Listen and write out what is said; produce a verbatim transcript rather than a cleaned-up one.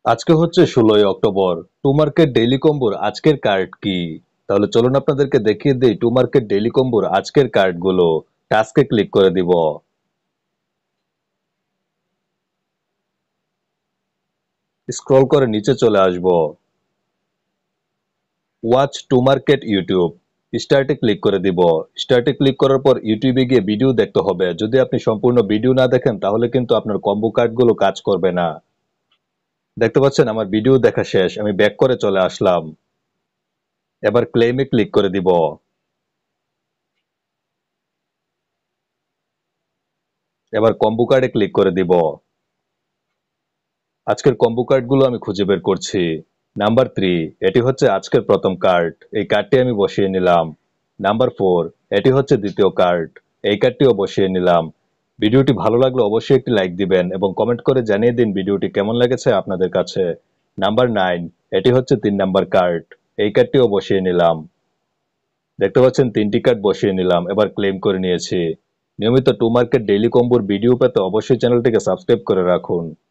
আজকে হচ্ছে ষোলোই অক্টোবর। টু মার্কেট ডেইলি কম্বোর আজকের কার্ড কি? তাহলে চলুন আপনাদেরকে দেখিয়ে দিই টু মার্কেট ডেইলি কম্বোর আজকের কার্ডগুলো। টাস্কে ক্লিক করে দিব। স্ক্রল করে নিচে চলে আসব। Watch Tomarket YouTube. স্টার্টে ক্লিক করে দিব। স্টার্টে ক্লিক করার পর ইউটিউবে গিয়ে ভিডিও দেখতে হবে। যদি আপনি সম্পূর্ণ ভিডিও না দেখেন তাহলে কিন্তু আপনার কম্বো কার্ডগুলো কাজ করবে না। দেখতে পাচ্ছেন আমার ভিডিও দেখা শেষ, আমি ব্যাক করে চলে আসলাম। এবার ক্লেমে ক্লিক করে দিব। এবার কম্বো কার্ডে ক্লিক করে দিব। আজকের কম্বো কার্ডগুলো আমি খুঁজে বের করছি। নাম্বার থ্রি, এটি হচ্ছে আজকের প্রথম কার্ড, এই কার্ডটি আমি বসিয়ে নিলাম। নাম্বার ফোর, এটি হচ্ছে দ্বিতীয় কার্ড, এই কার্ডটিও বসিয়ে নিলাম। ভিডিওটি ভালো লাগলে অবশ্যই একটি লাইক দিবেন এবং কমেন্ট করে জানিয়ে দিন ভিডিওটি কেমন লেগেছে আপনাদের কাছে। নাম্বার নাইন, এটি হচ্ছে তিন নাম্বার কার্ড, এই কার্ডটিও বসিয়ে নিলাম। দেখতে পাচ্ছেন তিনটি কার্ড বসিয়ে নিলাম, এবার ক্লেম করে নিয়েছি। নিয়মিত টু মার্কেট ডেইলি কম্বোর ভিডিও পেতে অবশ্যই চ্যানেলটিকে সাবস্ক্রাইব করে রাখুন।